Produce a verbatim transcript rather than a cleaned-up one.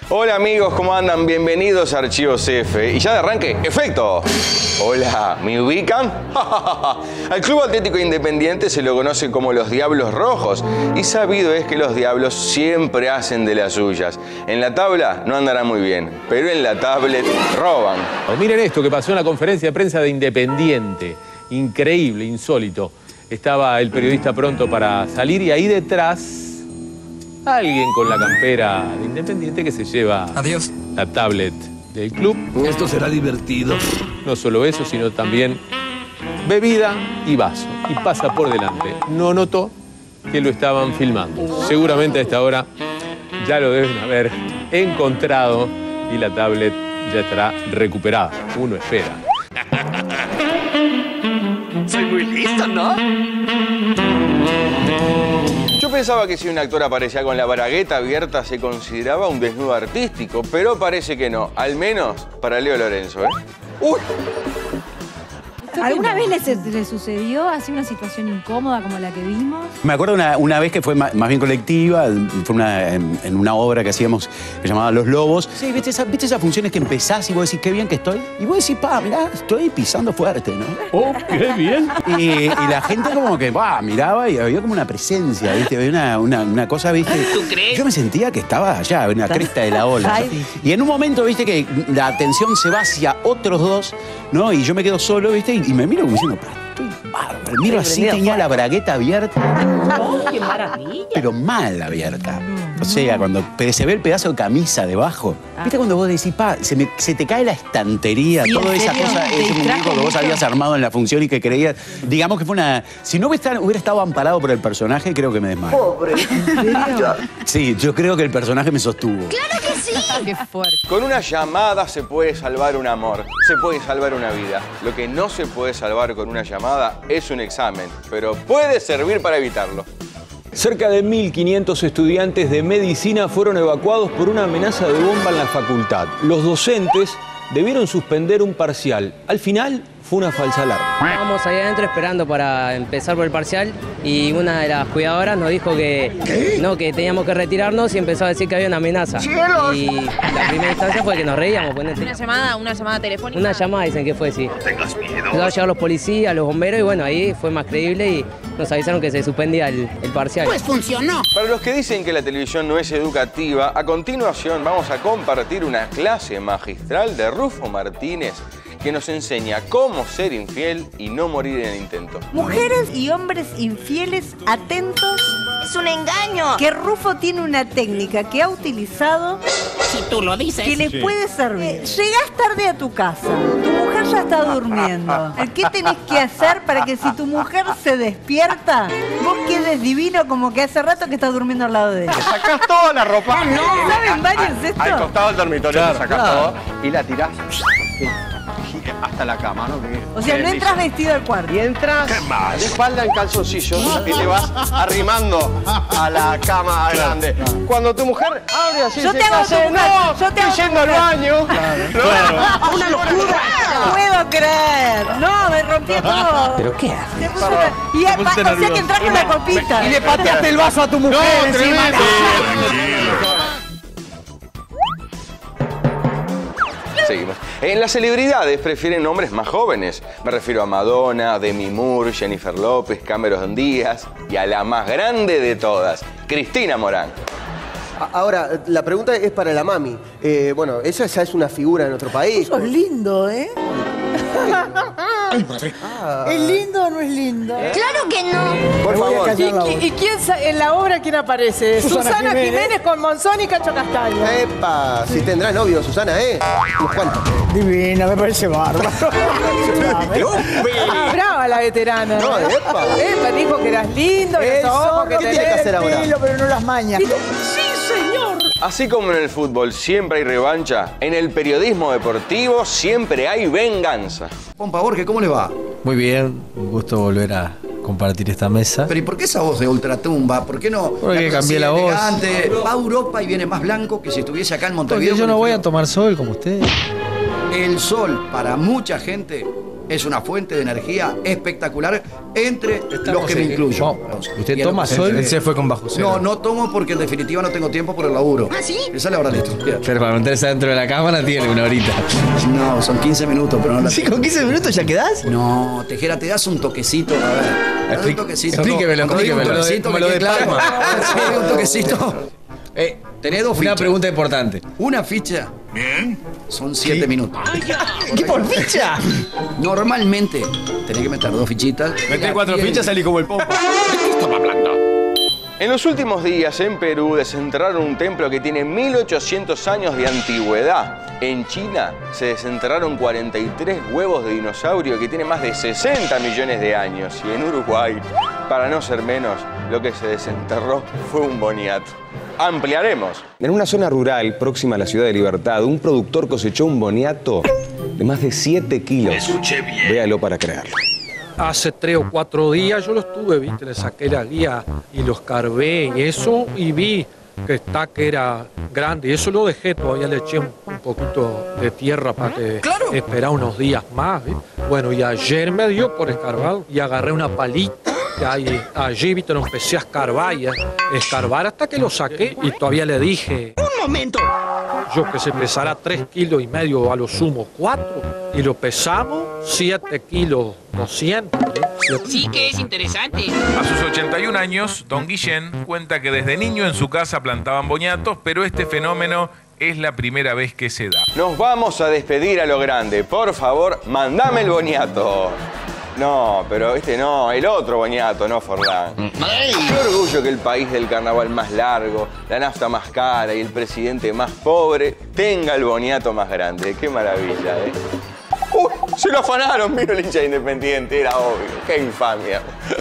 Hola amigos, ¿cómo andan? Bienvenidos a Archivos F. Y ya de arranque, ¡efecto! Hola, ¿me ubican? Al Club Atlético Independiente se lo conoce como los Diablos Rojos. Y sabido es que los Diablos siempre hacen de las suyas. En la tabla no andará muy bien, pero en la tablet roban. Miren esto que pasó en la conferencia de prensa de Independiente. Increíble, insólito. Estaba el periodista pronto para salir y ahí detrás alguien con la campera de Independiente que se lleva Adiós. la tablet del club. Esto será divertido. No solo eso, sino también bebida y vaso. Y pasa por delante. No notó que lo estaban filmando. Seguramente a esta hora ya lo deben haber encontrado y la tablet ya estará recuperada. Uno espera. Soy muy listo, ¿no? Yo pensaba que si un actor aparecía con la bragueta abierta se consideraba un desnudo artístico, pero parece que no. Al menos para Leo Lorenzo, ¿eh? ¡Uy! ¿Alguna vez le, le sucedió así una situación incómoda como la que vimos? Me acuerdo una, una vez que fue más, más bien colectiva, fue una, en, en una obra que hacíamos que se llamaba Los Lobos. Sí, ¿viste, esa, ¿viste esas funciones que empezás y vos decís qué bien que estoy? Y vos decís, pa, mirá, estoy pisando fuerte, ¿no? ¡Oh, qué bien! Y, y la gente como que, va, miraba y había como una presencia, ¿viste? Había una, una, una cosa, ¿viste? ¿Tú crees? Yo me sentía que estaba allá, en la cresta de la ola. Y en un momento, ¿viste? Que la atención se va hacia otros dos, ¿no? Y yo me quedo solo, ¿viste? Y, y me miro como diciendo, estoy bárbaro. Miro así, tenía la bragueta abierta. ¡Oh, qué maravilla! Pero mal abierta. O sea, cuando se ve el pedazo de camisa debajo. ¿Viste cuando vos decís, pa, se, me, se te cae la estantería, Sí, toda ¿en esa serio? cosa, ¿Te ese distrajo muñeco que vos mucho? habías armado en la función y que creías? Digamos que fue una... Si no hubiera, hubiera estado amparado por el personaje, creo que me desmayo. Pobre. Sí, yo creo que el personaje me sostuvo. ¡Claro que sí! ¡Qué fuerte! Con una llamada se puede salvar un amor, se puede salvar una vida. Lo que no se puede salvar con una llamada es un examen, pero puede servir para evitarlo. Cerca de mil quinientos estudiantes de medicina fueron evacuados por una amenaza de bomba en la facultad. Los docentes debieron suspender un parcial. Al final, fue una falsa alarma. Estábamos ahí adentro esperando para empezar por el parcial y una de las cuidadoras nos dijo que no, que teníamos que retirarnos y empezó a decir que había una amenaza. ¡Cielos! Y la primera instancia fue que nos reíamos. Ponete. Una llamada, una llamada telefónica. Una llamada dicen que fue, sí. No tengas miedo. Empezaron a llegar los policías, los bomberos y bueno, ahí fue más creíble y nos avisaron que se suspendía el, el parcial. Pues funcionó. Para los que dicen que la televisión no es educativa, a continuación vamos a compartir una clase magistral de Rufo Martínez que nos enseña cómo ser infiel y no morir en el intento. Mujeres y hombres infieles atentos. Es un engaño. Que Rufo tiene una técnica que ha utilizado Si tú lo dices. que les puede servir. Llegás tarde a tu casa, tu mujer ya está durmiendo. ¿Qué tenés que hacer para que si tu mujer se despierta, vos quedes divino como que hace rato que estás durmiendo al lado de ella? Sacás toda la ropa. No, ¿saben varios esto? Al costado del dormitorio Claro, te sacás claro. todo y la tirás hasta la cama, ¿no? O sea, no entras vestido al cuarto. Y entras de espalda en calzoncillos y te vas arrimando a la cama grande. Cuando tu mujer abre así, Yo se te hago hace, tu mujer, no, yo te hago estoy tu yendo al mujer". baño. No. Una locura. No puedo creer. No, me rompí todo. ¿Pero qué haces? Se puso una- Y es- o sea que entras con la copita. Y le pateaste el vaso a tu mujer. No, tremendo. Seguimos. En las celebridades prefieren nombres más jóvenes. Me refiero a Madonna, Demi Moore, Jennifer López, Cameron Díaz y a la más grande de todas, Cristina Morán. Ahora, la pregunta es para la mami. Eh, bueno, esa ya es una figura en nuestro país. Sos lindo, ¿eh? ¿Es lindo o no es lindo? Claro que no. Por favor. ¿Y, y quién sa- en la obra quién aparece? Susana, Jiménez. con Monzón y Cacho Castaño. Epa, si tendrá novio, Susana, ¿eh? Unos cuantos. Divina, me parece bárbaro. Ah, brava la veterana. No, epa. Epa, dijo que eras lindo, que Eso, los ojos, que ¿qué tiene que hacer ahora? pero no las mañas. Sí, señor. Así como en el fútbol siempre hay revancha, en el periodismo deportivo siempre hay venganza. Pompa Borges, ¿cómo le va? Muy bien, un gusto volver a compartir esta mesa. Pero ¿y por qué esa voz de ultratumba? ¿Por qué no? Porque cosa cambié así la voz. elegante? Va a Europa y viene más blanco que si estuviese acá en Montevideo. Porque yo con no el voy frío. a tomar sol como usted. El sol, para mucha gente, es una fuente de energía espectacular entre los que me incluyo. ¿Usted Y toma el- sol? Él se fue con bajo cero. No, no tomo porque en definitiva no tengo tiempo por el laburo. ¿Ah, sí? Esa es la verdad, listo. Bien. Pero para meterse dentro de la cámara tiene una horita. No, son quince minutos, pero no la ¿Sí, con quince minutos ya quedás? No, Tejera, te das un toquecito, a ver. te das un toquecito. Explíquemelo, Cuando digo un explíquemelo. toquecito, Como lo me de quede claro. Palma. Sí, un toquecito. Eh, Tenés dos una fichas. pregunta importante. Una ficha. Bien. Son siete minutos. ¿Qué por ficha? Normalmente tenés que meter dos fichitas. Metés cuatro fichas, salí como el pompa. ¿De qué estaba hablando? En los últimos días en Perú desenterraron un templo que tiene mil ochocientos años de antigüedad. En China se desenterraron cuarenta y tres huevos de dinosaurio que tiene más de sesenta millones de años. Y en Uruguay, para no ser menos, lo que se desenterró fue un boniato. Ampliaremos. En una zona rural próxima a la ciudad de Libertad, un productor cosechó un boniato de más de siete kilos. Escuché bien. Véalo para creerlo. Hace tres o cuatro días yo lo estuve, viste, le saqué la guía y lo escarbé y eso, y vi que está que era grande. Y eso lo dejé, todavía le eché un, un poquito de tierra para que esperara unos días más, ¿viste? Bueno, y ayer me dio por escarbar y agarré una palita. Y ahí, allí, viste, lo empecé a escarbar y a escarbar hasta que lo saqué y todavía le dije... ¡Un momento! Yo que se pesara tres kilos y medio, a lo sumo cuatro, y lo pesamos siete kilos doscientos. ¿eh? Sí que es interesante. A sus ochenta y un años, don Guillén cuenta que desde niño en su casa plantaban boniatos, pero este fenómeno es la primera vez que se da. Nos vamos a despedir a lo grande. Por favor, mandame el boniato. No, pero este no, el otro boniato, no Forlán. Qué orgullo que el país del carnaval más largo, la nafta más cara y el presidente más pobre tenga el boniato más grande. Qué maravilla, ¿eh? ¡Uy! Se lo afanaron, mira el hincha Independiente, era obvio. ¡Qué infamia!